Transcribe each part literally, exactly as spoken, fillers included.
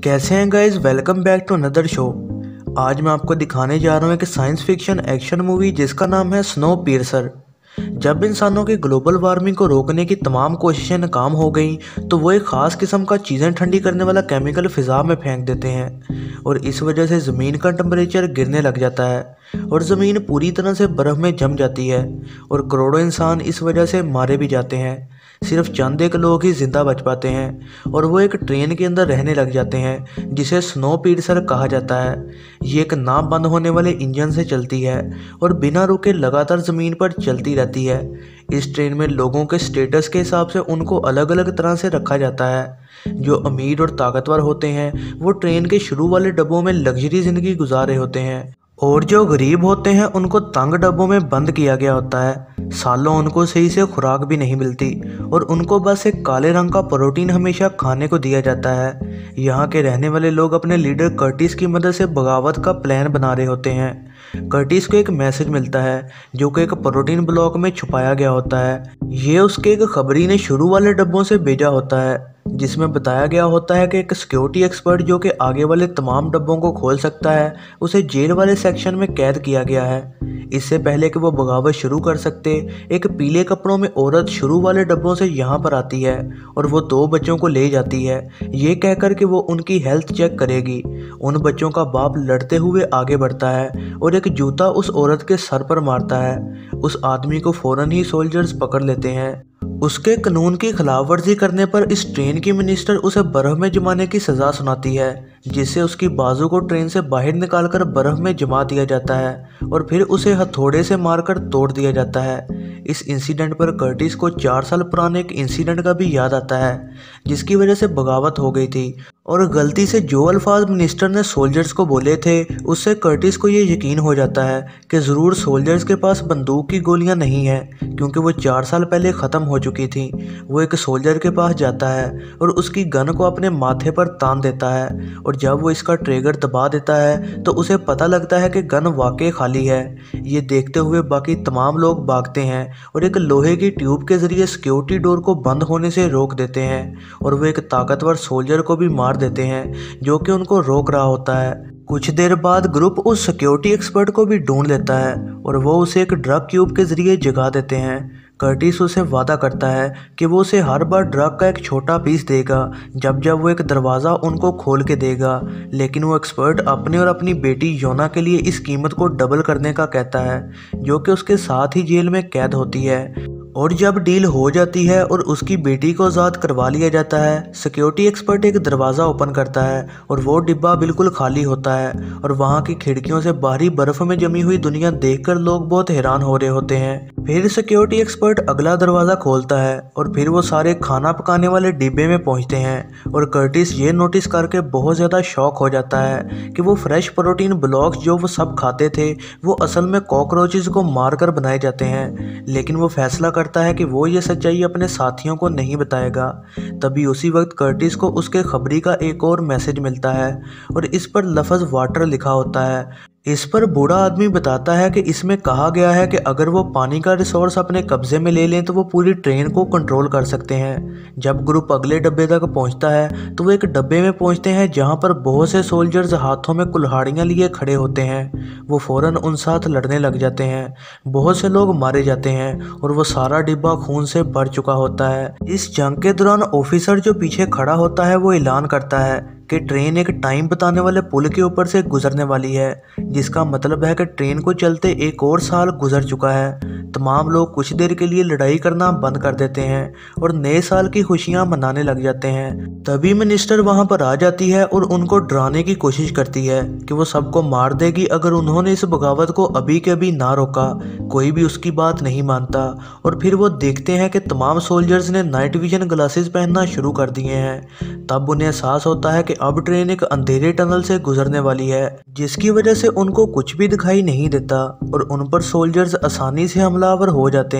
कैसे हैं guys, welcome back to another show. आज मैं आपको दिखाने जा रहा हूँ एक साइंस फिक्शन एक्शन मूवी जिसका नाम है स्नोपीयर्सर। जब इंसानों की ग्लोबल वार्मिंग को रोकने की तमाम कोशिशें नाकाम हो गई तो वो एक ख़ास किस्म का चीज़ें ठंडी करने वाला केमिकल फ़िज़ा में फेंक देते हैं और इस वजह से ज़मीन का टेम्परेचर गिरने लग जाता है और ज़मीन पूरी तरह से बर्फ़ में जम जाती है और करोड़ों इंसान इस वजह से मारे भी जाते हैं। सिर्फ चंद एक लोग ही जिंदा बच पाते हैं और वो एक ट्रेन के अंदर रहने लग जाते हैं जिसे स्नोपीयर्सर कहा जाता है। ये एक ना बंद होने वाले इंजन से चलती है और बिना रुके लगातार ज़मीन पर चलती रहती है। इस ट्रेन में लोगों के स्टेटस के हिसाब से उनको अलग अलग तरह से रखा जाता है। जो अमीर और ताकतवर होते हैं वो ट्रेन के शुरू वाले डब्बों में लग्जरी ज़िंदगी गुजार रहे होते हैं और जो गरीब होते हैं उनको तंग डब्बों में बंद किया गया होता है। सालों उनको सही से खुराक भी नहीं मिलती और उनको बस एक काले रंग का प्रोटीन हमेशा खाने को दिया जाता है। यहाँ के रहने वाले लोग अपने लीडर कर्टिस की मदद से बगावत का प्लान बना रहे होते हैं। कर्टिस को एक मैसेज मिलता है जो कि एक प्रोटीन ब्लॉक में छुपाया गया होता है। ये उसके एक खबरी ने शुरू वाले डब्बों से भेजा होता है जिसमें बताया गया होता है कि एक सिक्योरिटी एक्सपर्ट जो कि आगे वाले तमाम डब्बों को खोल सकता है उसे जेल वाले सेक्शन में कैद किया गया है। इससे पहले कि वो बगावत शुरू कर सकते एक पीले कपड़ों में औरत शुरू वाले डब्बों से यहाँ पर आती है और वो दो बच्चों को ले जाती है ये कहकर कि वो उनकी हेल्थ चेक करेगी। उन बच्चों का बाप लड़ते हुए आगे बढ़ता है और एक जूता उस औरत के सर पर मारता है। उस आदमी को फौरन ही सोल्जर्स पकड़ लेते हैं। उसके कानून की खिलाफवर्जी करने पर इस ट्रेन की मिनिस्टर उसे बर्फ में जमाने की सज़ा सुनाती है जिससे उसकी बाजू को ट्रेन से बाहर निकालकर बर्फ में जमा दिया जाता है और फिर उसे हथौड़े से मारकर तोड़ दिया जाता है। इस इंसिडेंट पर कर्टिस को चार साल पुराने एक इंसिडेंट का भी याद आता है जिसकी वजह से बगावत हो गई थी और गलती से जो अल्फाज मिनिस्टर ने सोल्जर्स को बोले थे उससे कर्टिस को ये यकीन हो जाता है कि ज़रूर सोल्जर्स के पास बंदूक की गोलियां नहीं हैं क्योंकि वो चार साल पहले ख़त्म हो चुकी थी। वो एक सोल्जर के पास जाता है और उसकी गन को अपने माथे पर तान देता है और जब वो इसका ट्रिगर दबा देता है तो उसे पता लगता है कि गन वाकई खाली है। ये देखते हुए बाकी तमाम लोग भागते हैं और एक लोहे की ट्यूब के ज़रिए सिक्योरिटी डोर को बंद होने से रोक देते हैं और वो एक ताकतवर सोल्जर को भी मार देते हैं जो कि उनको रोक रहा होता है। कुछ देर बाद ग्रुप उस सिक्योरिटी एक्सपर्ट को भी ढूंढ लेता है और वो उसे एक ड्रग क्यूब के ज़रिए जगा देते हैं। कर्टिस उसे वादा करता है कि वो उसे हर बार ड्रग का एक छोटा पीस देगा जब जब वो एक दरवाज़ा उनको खोल के देगा, लेकिन वो एक्सपर्ट अपने और अपनी बेटी योना के लिए इस कीमत को डबल करने का कहता है जो कि उसके साथ ही जेल में कैद होती है। और जब डील हो जाती है और उसकी बेटी को आज़ाद करवा लिया जाता है, सिक्योरिटी एक्सपर्ट एक दरवाज़ा ओपन करता है और वो डिब्बा बिल्कुल खाली होता है और वहाँ की खिड़कियों से बाहरी बर्फ़ में जमी हुई दुनिया देखकर लोग बहुत हैरान हो रहे होते हैं। फिर सिक्योरिटी एक्सपर्ट अगला दरवाज़ा खोलता है और फिर वो सारे खाना पकाने वाले डिब्बे में पहुँचते हैं और कर्टिस ये नोटिस करके बहुत ज़्यादा शॉक हो जाता है कि वो फ्रेश प्रोटीन ब्लॉक्स जो वो सब खाते थे वो असल में कॉकरोचेस को मार कर बनाए जाते हैं। लेकिन वो फैसला करता है कि वो ये सच्चाई अपने साथियों को नहीं बताएगा। तभी उसी वक्त कर्टिस को उसके खबरी का एक और मैसेज मिलता है और इस पर लफ्ज़ वाटर लिखा होता है। इस पर बूढ़ा आदमी बताता है कि इसमें कहा गया है कि अगर वो पानी का रिसोर्स अपने कब्जे में ले लें तो वो पूरी ट्रेन को कंट्रोल कर सकते हैं। जब ग्रुप अगले डब्बे तक पहुंचता है तो वो एक डब्बे में पहुंचते हैं जहां पर बहुत से सोल्जर्स हाथों में कुल्हाड़ियां लिए खड़े होते हैं। वो फौरन उन साथ लड़ने लग जाते हैं। बहुत से लोग मारे जाते हैं और वो सारा डिब्बा खून से भर चुका होता है। इस जंग के दौरान ऑफिसर जो पीछे खड़ा होता है वो ऐलान करता है कि ट्रेन एक टाइम बताने वाले पुल के ऊपर से गुजरने वाली है जिसका मतलब है कि ट्रेन को चलते एक और साल गुजर चुका है। तमाम लोग कुछ देर के लिए लड़ाई करना बंद कर देते हैं और नए साल की खुशियां मनाने लग जाते हैं। तभी मिनिस्टर वहां पर आ जाती है और उनको डराने की कोशिश करती है कि वो सबको मार देगी अगर उन्होंने इस बगावत को अभी के अभी ना रोका। कोई भी उसकी बात नहीं मानता और फिर वो देखते हैं कि तमाम सोल्जर्स ने नाइट विजन ग्लासेस पहनना शुरू कर दिए हैं। तब उन्हें एहसास होता है कि अब ट्रेन एक अंधेरे टनल से गुजरने वाली है जिसकी वजह से उनको कुछ भी दिखाई नहीं देता और उन पर सोल्जर्स आसानी से हमलावर हो जाते हैं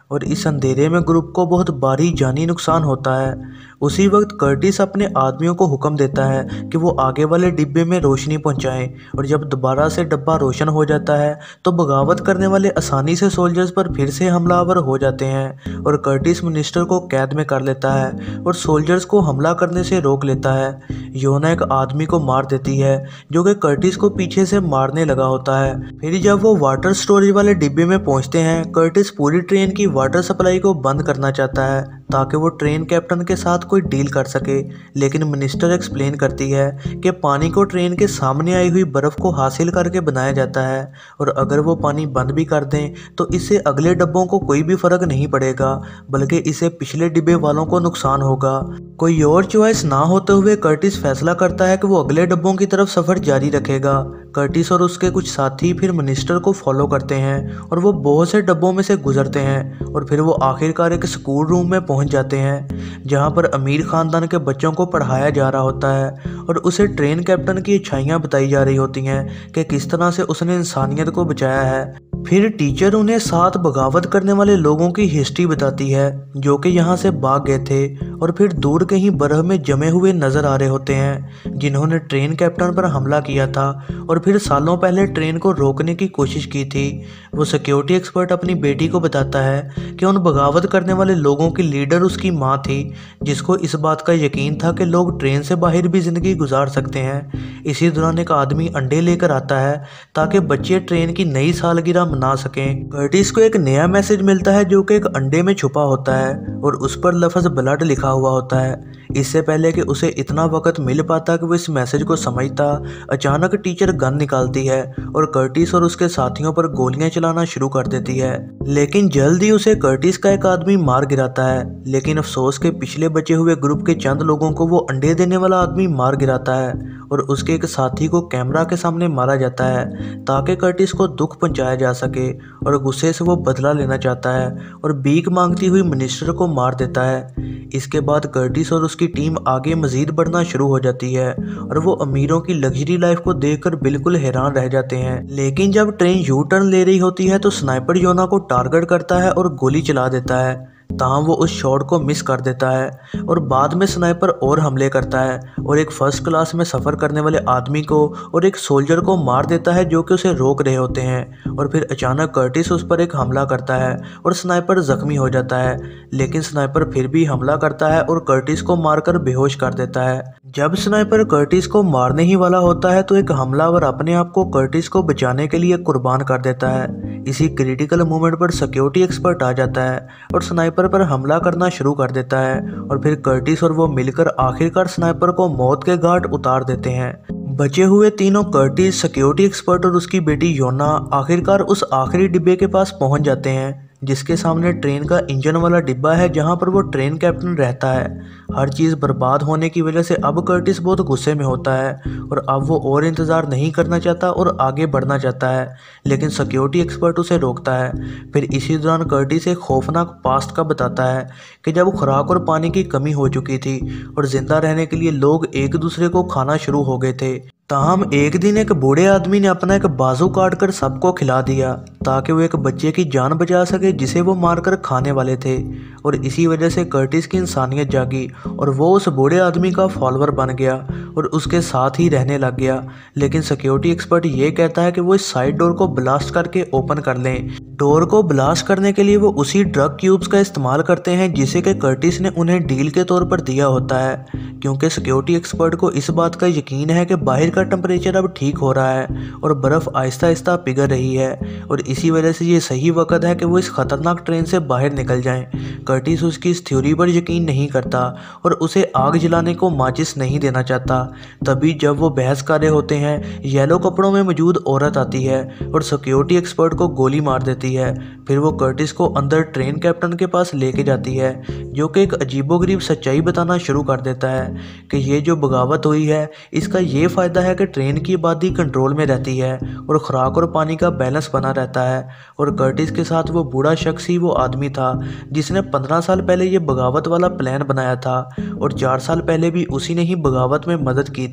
और इस अंधेरे में ग्रुप को बहुत भारी जानी नुकसान होता है। उसी वक्त कर्टिस अपने आदमियों को हुक्म देता है कि वो आगे वाले डिब्बे में रोशनी पहुंचाएं, और जब दोबारा से डब्बा रोशन हो जाता है तो बगावत करने वाले आसानी से सोल्जर्स पर फिर से हमलावर हो जाते हैं और कर्टिस मिनिस्टर को कैद में कर लेता है और सोल्जर्स को हमला करने से रोक लेता है। योना एक आदमी को मार देती है जो कि कर्टिस को पीछे से मारने लगा होता है। फिर जब वो वाटर स्टोरेज वाले डिब्बे में पहुंचते हैं, कर्टिस पूरी ट्रेन की वाटर सप्लाई को बंद करना चाहता है ताकि वो ट्रेन कैप्टन के साथ कोई डील कर सके, लेकिन मिनिस्टर एक्सप्लेन करती है कि पानी को ट्रेन के सामने आई हुई बर्फ़ को हासिल करके बनाया जाता है और अगर वो पानी बंद भी कर दें तो इससे अगले डब्बों को कोई भी फ़र्क नहीं पड़ेगा, बल्कि इससे पिछले डिब्बे वालों को नुकसान होगा। कोई और चॉइस ना होते हुए कर्टिस फैसला करता है कि वो अगले डब्बों की तरफ सफ़र जारी रखेगा। कर्टिस और उसके कुछ साथी फिर मिनिस्टर को फॉलो करते हैं और वो बहुत से डब्बों में से गुजरते हैं और फिर वो आखिरकार एक स्कूल रूम में पहुंच जाते हैं जहां पर अमीर ख़ानदान के बच्चों को पढ़ाया जा रहा होता है और उसे ट्रेन कैप्टन की अच्छाइयाँ बताई जा रही होती हैं कि किस तरह से उसने इंसानियत को बचाया है। फिर टीचर उन्हें सात बगावत करने वाले लोगों की हिस्ट्री बताती है जो कि यहाँ से भाग गए थे और फिर दूर कहीं बर्फ में जमे हुए नजर आ रहे होते हैं जिन्होंने ट्रेन कैप्टन पर हमला किया था और फिर सालों पहले ट्रेन को रोकने की कोशिश की थी। वो सिक्योरिटी एक्सपर्ट अपनी बेटी को बताता है कि उन बगावत करने वाले लोगों की लीडर उसकी माँ थी, जिसको इस बात का यकीन था कि लोग ट्रेन से बाहर भी ज़िंदगी गुजार सकते हैं। इसी दौरान एक आदमी अंडे लेकर आता है ताकि बच्चे ट्रेन की नई सालगिरह मना सकें। कर्टिस को एक नया मैसेज मिलता है जो कि एक अंडे में छुपा होता है और उस पर लफ्ज़ ब्लड लिखा हुआ होता है। इससे पहले कि उसे इतना वक्त मिल पाता कि वो इस मैसेज को समझता, अचानक टीचर गन निकालती है और कर्टिस और उसके साथियों पर गोलियां चलाना शुरू कर देती है, लेकिन जल्द ही उसे कर्टिस का एक आदमी मार गिराता है। लेकिन अफसोस के पिछले बचे हुए ग्रुप के चंद लोगों को वो अंडे देने वाला आदमी मार गिराता है और उसके एक साथी को कैमरा के सामने मारा जाता है ताकि कर्टिस को दुख पहुंचाया जा सके और गुस्से से वो बदला लेना चाहता है और भीख मांगती हुई मिनिस्टर को मार देता है। इसके बाद कर्टिस और उसकी टीम आगे मजीद बढ़ना शुरू हो जाती है और वो अमीरों की लग्जरी लाइफ को देखकर बिल्कुल हैरान रह जाते हैं। लेकिन जब ट्रेन यू टर्न ले रही होती है तो स्नाइपर योना को टारगेट करता है और गोली चला देता है, ताहम वो उस शॉट को मिस कर देता है और बाद में स्नाइपर और हमले करता है और एक फर्स्ट क्लास में सफ़र करने वाले आदमी को और एक सोल्जर को मार देता है जो कि उसे रोक रहे होते हैं। और फिर अचानक कर्टिस उस पर एक हमला करता है और स्नाइपर जख्मी हो जाता है, लेकिन स्नाइपर फिर भी हमला करता है और कर्टिस को मारकर बेहोश कर देता है। जब स्नाइपर कर्टिस को मारने ही वाला होता है तो एक हमलावर अपने आप को कर्टिस को बचाने के लिए कुर्बान कर देता है। इसी क्रिटिकल मोमेंट पर सिक्योरिटी एक्सपर्ट आ जाता है और स्नाइपर पर हमला करना शुरू कर देता है और फिर कर्टिस और वो मिलकर आखिरकार स्नाइपर को मौत के घाट उतार देते हैं। बचे हुए तीनों कर्टिस, सिक्योरिटी एक्सपर्ट और उसकी बेटी योना आखिरकार उस आखिरी डिब्बे के पास पहुंच जाते हैं जिसके सामने ट्रेन का इंजन वाला डिब्बा है जहां पर वो ट्रेन कैप्टन रहता है। हर चीज़ बर्बाद होने की वजह से अब कर्टिस बहुत गुस्से में होता है और अब वो और इंतज़ार नहीं करना चाहता और आगे बढ़ना चाहता है, लेकिन सिक्योरिटी एक्सपर्ट उसे रोकता है। फिर इसी दौरान कर्टिस एक खौफनाक पास्ट का बताता है कि जब खुराक और पानी की कमी हो चुकी थी और ज़िंदा रहने के लिए लोग एक दूसरे को खाना शुरू हो गए थे। ताहम एक दिन एक बूढ़े आदमी ने अपना एक बाजू काट कर सबको खिला दिया ताकि वो एक बच्चे की जान बचा सके जिसे वो मारकर खाने वाले थे, और इसी वजह से कर्टिस की इंसानियत जागी और वो उस बूढ़े आदमी का फॉलोअर बन गया और उसके साथ ही रहने लग गया। लेकिन सिक्योरिटी एक्सपर्ट ये कहता है कि वो इस साइड डोर को ब्लास्ट करके ओपन कर लें। डोर को ब्लास्ट करने के लिए वो उसी ड्रग क्यूब्स का इस्तेमाल करते हैं जिसे कि कर्टिस ने उन्हें डील के तौर पर दिया होता है, क्योंकि सिक्योरिटी एक्सपर्ट को इस बात का यकीन है कि बाहर का टेम्परेचर अब ठीक हो रहा है और बर्फ़ आहिस्ता आहिस्ता पिघल रही है और इसी वजह से ये सही वक्त है कि वो इस खतरनाक ट्रेन से बाहर निकल जाएं। कर्टिस उसकी इस थ्योरी पर यकीन नहीं करता और उसे आग जलाने को माचिस नहीं देना चाहता। तभी जब वो बहस कर रहे होते हैं, येलो कपड़ों में मौजूद औरत आती है और सिक्योरिटी एक्सपर्ट को गोली मार देती है। फिर वो कर्टिस को अंदर ट्रेन कैप्टन के पास लेके जाती है जो कि एक अजीबोगरीब सच्चाई बताना शुरू कर देता है कि ये जो बगावत हुई है इसका ये फ़ायदा है कि ट्रेन की आबादी कंट्रोल में रहती है और खुराक और पानी का बैलेंस बना रहता है। और कर्टिस के साथ वो बूढ़ा शख्स ही वो आदमी था जिसने पंद्रह साल पहले ये बगावत वाला प्लान बनाया था और चार साल पहले भी उसी ने ही बगावत में मदद की थी।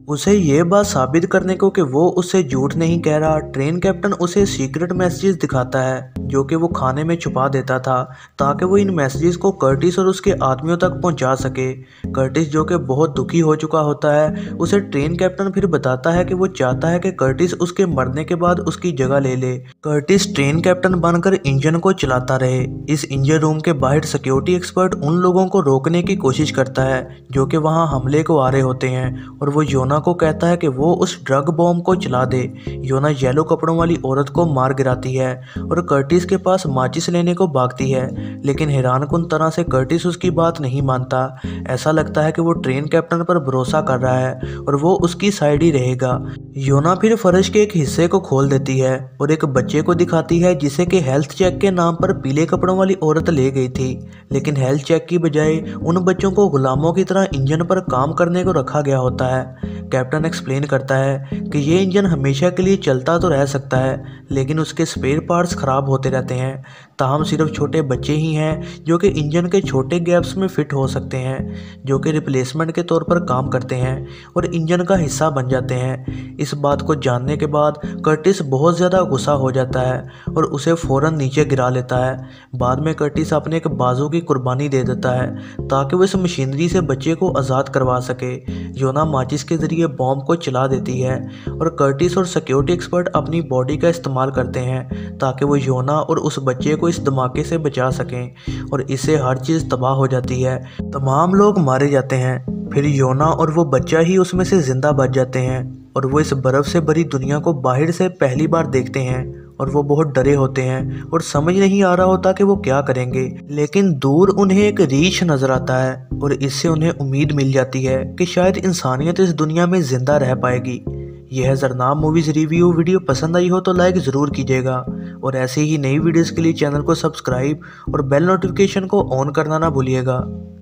उसे ये बात साबित करने को कि वो उससे झूठ नहीं कह रहा, ट्रेन कैप्टन उसे सीक्रेट मैसेजेस दिखाता है जो कि वो खाने में छुपा देता था ताकि वो इन मैसेजेस को कर्टिस और उसके आदमियों तक पहुंचा सके। कर्टिस जो कि बहुत दुखी हो चुका होता है, उसे ट्रेन कैप्टन फिर बताता है कि वो चाहता है कि कर्टिस उसके मरने के बाद उसकी जगह ले ले। कर्टिस ट्रेन कैप्टन बनकर इंजन को चलाता रहे। इस इंजन रूम के बाहर सिक्योरिटी एक्सपर्ट उन लोगों को रोकने की कोशिश करता है जो कि वहां हमले को आ रहे होते हैं, और वो योना को कहता है कि वो उस ड्रग बॉम्ब को चला दे। योना येलो कपड़ों वाली औरत को मार गिराती है और कर्टिस के पास माचिस लेने को भागती है, लेकिन हैरानकुन तरह से कर्टिस उसकी बात नहीं मानता। ऐसा लगता है कि वो ट्रेन कैप्टन पर भरोसा कर रहा है और वो उसकी साइड ही रहेगा। योना फिर फर्श के एक हिस्से को खोल देती है और एक बच्चे को दिखाती है जिसे कि हेल्थ चेक के नाम पर पीले कपड़ों वाली औरत ले गई थी, लेकिन हेल्थ चेक की बजाय उन बच्चों को गुलामों की तरह इंजन पर काम करने को रखा गया होता है। कैप्टन एक्सप्लेन करता है कि ये इंजन हमेशा के लिए चलता तो रह सकता है, लेकिन उसके स्पेयर पार्ट्स खराब होते रहते हैं। ताहम सिर्फ छोटे बच्चे ही हैं जो कि इंजन के छोटे गैप्स में फिट हो सकते हैं, जो कि रिप्लेसमेंट के तौर पर काम करते हैं और इंजन का हिस्सा बन जाते हैं। इस बात को जानने के बाद कर्टिस बहुत ज़्यादा गुस्सा हो जाता है और उसे फ़ौरन नीचे गिरा लेता है। बाद में कर्टिस अपने एक बाजू की कुर्बानी दे देता है ताकि वो इस मशीनरी से बच्चे को आज़ाद करवा सके। योना माचिस के जरिए बॉम्ब को चला देती है और कर्टिस और सिक्योरिटी एक्सपर्ट अपनी बॉडी का इस्तेमाल करते हैं ताकि वो योना और उस बच्चे को इस धमाके से बचा सकें, और इससे हर चीज़ तबाह हो जाती है। तमाम लोग मारे जाते हैं, फिर योना और वो बच्चा ही उसमें से जिंदा बच जाते हैं और वो इस बर्फ़ से भरी दुनिया को बाहर से पहली बार देखते हैं और वो बहुत डरे होते हैं और समझ नहीं आ रहा होता कि वो क्या करेंगे। लेकिन दूर उन्हें एक रीछ नज़र आता है और इससे उन्हें उम्मीद मिल जाती है कि शायद इंसानियत इस दुनिया में ज़िंदा रह पाएगी। यह ज़रनाब मूवीज़ रिव्यू वीडियो पसंद आई हो तो लाइक ज़रूर कीजिएगा, और ऐसे ही नई वीडियोज़ के लिए चैनल को सब्सक्राइब और बेल नोटिफिकेशन को ऑन करना ना भूलिएगा।